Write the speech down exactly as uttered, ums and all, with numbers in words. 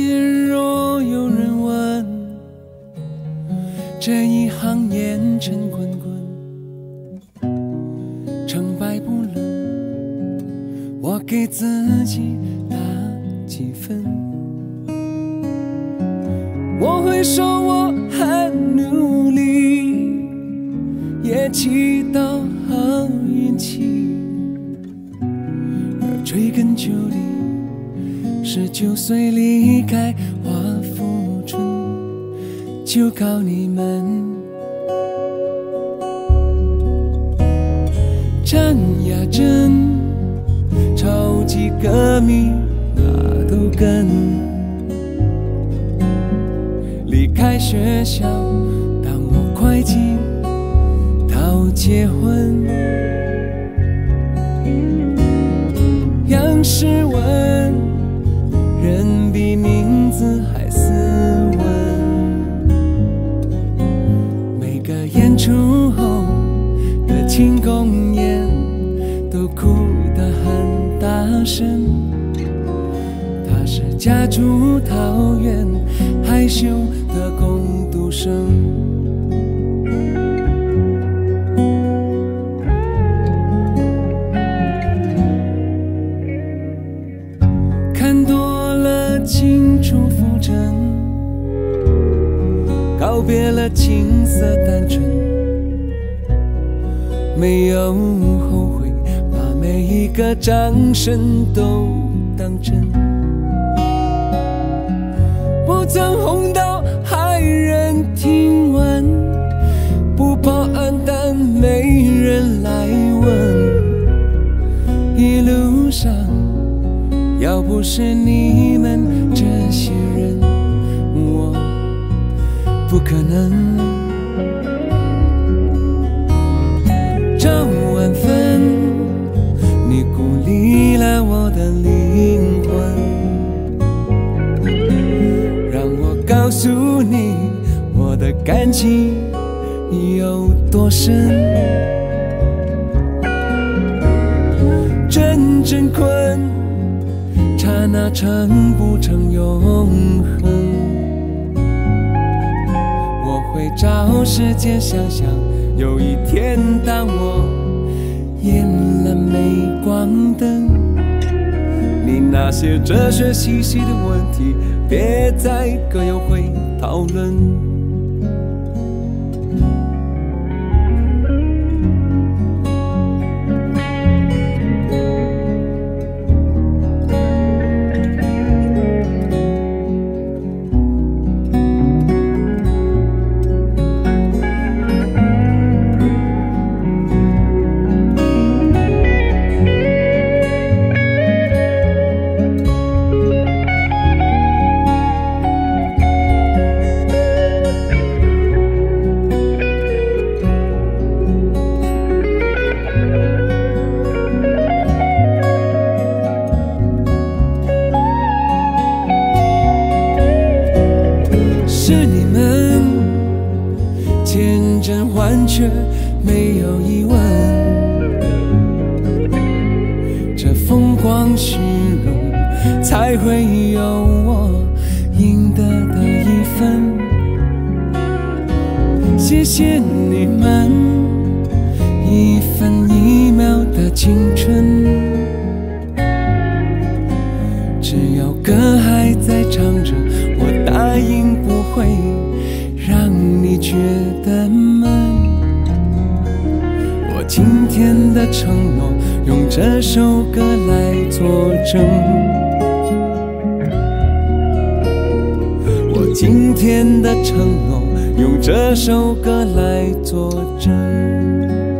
天若有人问，这一行烟尘滚滚，成败不论，我给自己打几分。我会说我很努力，也祈祷好运气，而追根究底，十九岁离开华富村，就靠你们战呀战，超级革命哪都跟。离开学校，当我会计到结婚，样式问人比名字还斯文，每个演出后的庆功宴都哭得很大声。他是家住桃园，害羞的工读生。看多了青出浮沉，告别了青涩单纯，没有后悔，把每一个掌声都当真。不曾红到骇人听闻，不报案但没人来问。一路上要不是你们这些人，我不可能。赵万分，你鼓励了我的灵魂，让我告诉你我的感情有多深。真真困，刹那成不成永恒？我会找时间想想，有一天当我演了镁光灯，你那些哲学细细的问题，别再各有会讨论。是你们千真万确，没有疑问。这风光虚荣，才会有我赢得的一分。谢谢你们一分一秒的青春，只要歌还在唱着，我答应不会让你觉得闷。我今天的承诺，用这首歌来作证。我今天的承诺，用这首歌来作证。